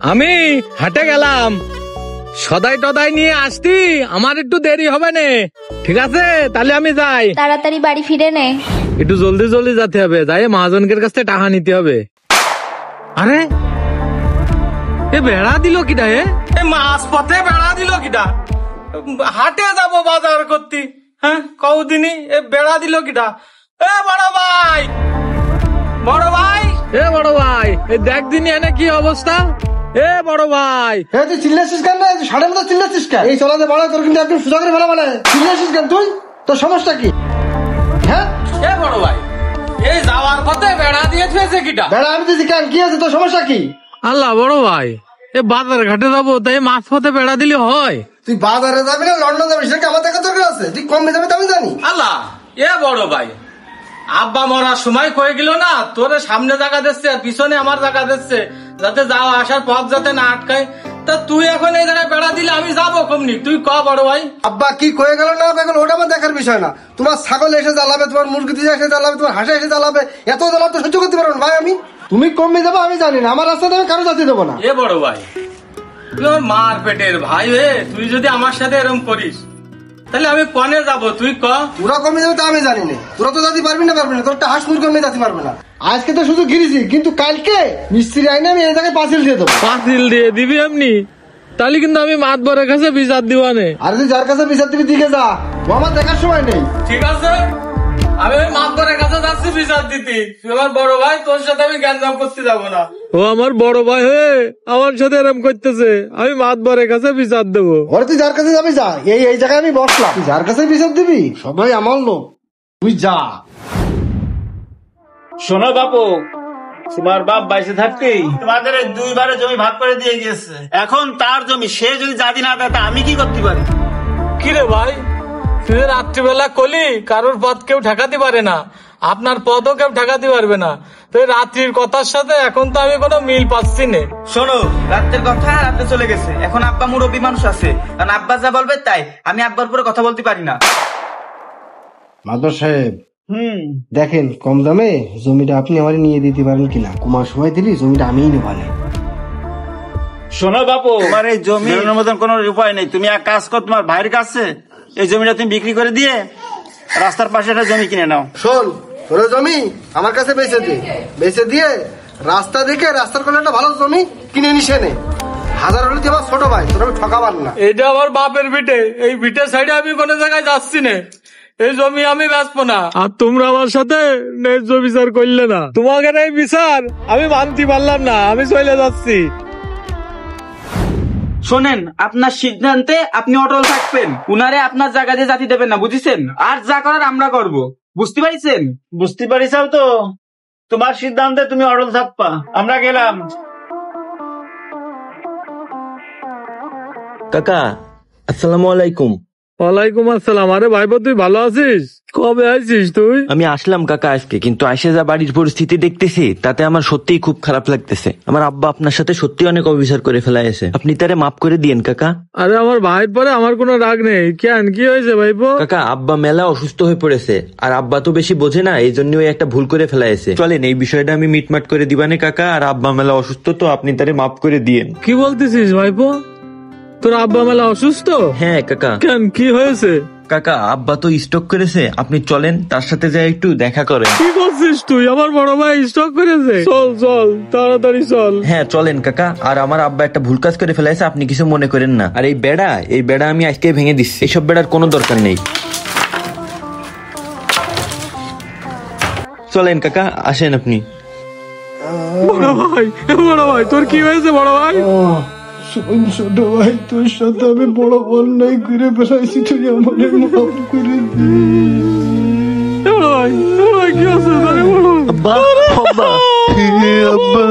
আমি হাটে গেলাম, সদাই টদাই নিয়ে আসতি, আমার একটু দেরি হবে না। ঠিক আছে, তাহলে আমি যাই। তাড়াতাড়ি বাড়ি ফিরে নে। একটু জলদি জলদি যেতে হবে, যাই মহাজনকের কাছ থেকে টাকা নিতে হবে। আরে এ বেড়া দিল কিটা? এ মাছ পথে বেড়া দিল কিটা? হাটে যাব বাজার করতে, হ্যাঁ কৌদিনই এ বেড়া দিল কিটা? এ বড় ভাই, বড় ভাই, এ বড় ভাই, এ দেখ দিনই এনে কি অবস্থা। এ বড় ভাই, তুই চিল্লাছিস কেন? সাড়ে মতো চিল্লাছিস কেন? এই চলাতে বড় তোর কিন্তু একদম সোজা করে ফেলা বলে। চিল্লাছিস কেন তুই? তোর সমস্যা কি? হ্যাঁ এ বড় ভাই, এই যাওয়ার পথে বেড়া দিয়ে ফেসে কিটা? বেড়া আমি দিয়েছি কেন? কি আছে তোর সমস্যা কি? আল্লাহ বড় ভাই, এ বাজার ঘাটে যাবো, তাই মাছ পথে বেড়া দিলে হয়? তুই বাজারে যাবি না লন্ডন যাবি সেটা আমার দেখা দরকার আছে? তুই কমে যাবে আমি জানি। আল্লাহ এ বড় ভাই, আব্বা মরার সময় কয়ে গেল না, তোর সামনে জায়গা দিচ্ছে আর পিছনে আমার জায়গা দিচ্ছে, যাতে যাওয়া আসার পথ যাতে না আটকায়। তা তুই এখন এই জায়গায় বেড়া দিলে আমি যাবো কমনি? তুই ক বড় ভাই। আব্বা কি কয়ে গেল না এখন ওটা আমার দেখার বিষয় না। তোমার ছাগল এসে জ্বালাবে, তোমার মুরগি দিয়ে এসে জ্বালাবে, তোমার হাঁসে এসে জ্বালাবে, এত জ্বালা তো সহ্য করতে পারবো না ভাই আমি। তুমি কমে যাবো আমি জানি না, আমার রাস্তাতে আমি কারো যাতে দেবো না। এ বড় ভাই, তুই আমার মার পেটের ভাই হয়ে তুই যদি আমার সাথে এরকম করিস, তাহলে আমি কনে যাবো? তুই ক। তোরা কমে যাবে তা আমি জানি না, তোরা তো যাতে পারবি না তোর একটা হাঁস মুরগি আমি যাতে পারবে না। আজকে তো শুধু গিরেছি, কিন্তু কালকে মিস্ত্রি আইনে আমি এই জায়গায় পাঁচিল দিয়ে দেবো। পাঁচিল দিয়ে দিবি এমনি? তাহলে কিন্তু আমি মাত বরের কাছে বিচার দিবানে। আর তুই যার কাছে বিচার দিবি দিকে যা, ও আমার দেখার সময় নেই। ঠিক আছে, আমি ওই মাত বরের কাছে যাচ্ছি বিচার দিতে। তুই আমার বড় ভাই, তোর সাথে আমি জ্ঞানজাম করতে যাবো না। ও আমার বড় ভাই হয়ে আমার সাথে এরম করতেছে, আমি মাত বরের কাছে বিচার দেবো। ওরে তুই যার কাছে যাবি যা, এই জায়গায় আমি বসলাম, তুই যার কাছে বিচার দিবি সবাই আমার লোক, তুই যা। শোনো বাপু, তোমার বাপ বাইসে থাকতেই তোমাদের 2 বারে জমি ভাগ করে দিয়ে গেছে। এখন তার জমি সে যদি জাতি না দেয়, আমি কি করতে পারি? কিরে ভাই, তুই রাত্রিবেলা কলি কারোর পথ কেউ ঠেকাতে পারে না, আপনার পদও কেউ ঠেকাতে পারবে না। তো রাত্রির কথার সাথে এখন তো আমি কোনো মিল পাচ্ছি না। শোনো, রাতের কথা রাতে চলে গেছে, এখন আব্বা মুরব্বী মানুষ আছে, কারণ আব্বা যা বলবে তাই, আমি আব্বার উপরে কথা বলতে পারি না। মাদর সাহেব, দেখেন কম দামে জমিটা আপনি আমার নিয়ে দিতে পারেন কিনা। কুমার সময় দিলি জমিটা আমিই নেবানে। শোনো বাপু, তোমার এই জমি মতন কোনো উপায় নেই। তুমি এক কাজ কর, তোমার ভাইয়ের কাছে এই জমিটা তুমি বিক্রি করে দিয়ে রাস্তার পাশে একটা জমি কিনে নাও। শোন, তোর জমি আমার কাছে বেচে দিয়ে রাস্তা দেখে রাস্তার কোলে একটা ভালো জমি কিনে নিসে নে। হাজার হলে আমার ছোট ভাই, তোর আমি ঠকাবার না। এটা আমার বাপের ভিটে, এই ভিটের সাইডে আমি কোনো জায়গায় যাচ্ছি না, এই জমি আমি বেচবো না। আর তোমরা আমার সাথে ন্যায্য বিচার করলে না, তোমাকে এই বিচার আমি মানতে পারলাম না, আমি চলে যাচ্ছি। শোনেন, আপনার সিদ্ধান্তে আপনি অটল থাকবেন, উনারে আপনার জায়গা দিয়ে জাতি দেবেন না, বুঝেছেন? আর যা করার আমরা করব, বুঝতে পারিছেন? বুঝতে পারিসাও তো, তোমার সিদ্ধান্তে তুমি অটল থাকবা। আমরা গেলাম। কাকা, আসসালামু আলাইকুম। ওয়ালাইকুম আসসালাম। আরে ভাইপো, তুই ভালো আছিস? কবে আছিস তুই? আমি আসলাম কাকা আজকে, কিন্তু আইসে যা বাড়ির পরিস্থিতি দেখতেছি তাতে আমার সত্যিই খুব খারাপ লাগতেছে। আমার আব্বা আপনার সাথে সত্যি অনেক অবিচার করে ফেলাইছে, আপনি তারে মাফ করে দিয়েন কাকা। আরে আমার ভাইয়ের পরে আমার কোনো রাগ নেই। কেন, কি হয়েছে ভাইপো? কাকা, আব্বা মেলা অসুস্থ হয়ে পড়েছে, আর আব্বা তো বেশি বোঝে না, এই জন্য একটা ভুল করে ফেলাইছে। চলেন এই বিষয়টা আমি মিটমাট করে দিবানে কাকা, আর আব্বা মেলা অসুস্থ তো আপনি তারে মাফ করে দিয়েন। কি বলতেছিস ভাইপো? তোর আব্বা মেলা অসুস্থ? হ্যাঁ কাকা। কেন, কি হয়েছে? কাকা, আব্বা তো স্ট্রোক করেছে, আপনি চলেন তার সাথে যাই একটু দেখা করেন। কি করছিস তুই? আমার বড় ভাই স্ট্রোক করেছে? চল চল, তাড়াতাড়ি চল। হ্যাঁ চলেন কাকা। আর আমার আব্বা একটা ভুল কাজ করে ফেলাইছে, আপনি কিছু মনে করেন না। আর এই বেড়া আমি আজকে ভেঙে দিচ্ছি, এইসব বেড়ার কোনো দরকার নেই। চলেন কাকা, আসেন আপনি। বড় ভাই তোর কি হয়েছে বড় ভাই? ছোট ভাই, তোর সাথে আমি বড় অন্যায় করে ফেলাইছি, তুই আমাদের মাফ করে দিস। বড় ভাই কি আছে? আব্বা, আব্বা, আব্বা।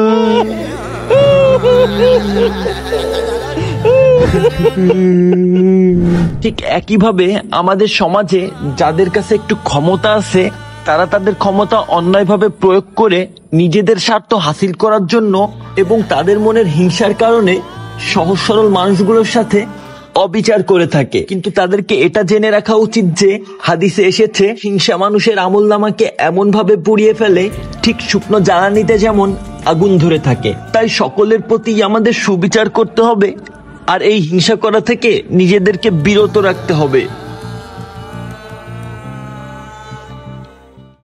ঠিক একইভাবে আমাদের সমাজে যাদের কাছে একটু ক্ষমতা আছে, তারা তাদের ক্ষমতা অন্যায়ভাবে প্রয়োগ করে নিজেদের স্বার্থ হাসিল করার জন্য এবং তাদের মনের হিংসার কারণে সহজ সরল মানুষগুলোর সাথে অবিচার করে থাকে। কিন্তু তাদেরকে এটা জেনে রাখা উচিত যে হাদিসে এসেছে হিংসা মানুষের আমলনামাকে এমন ভাবে পুড়িয়ে ফেলে ঠিক শুকনো জ্বালানিতে যেমন আগুন ধরে থাকে। তাই সকলের প্রতি আমাদের সুবিচার করতে হবে আর এই হিংসা করা থেকে নিজেদেরকে বিরত রাখতে হবে।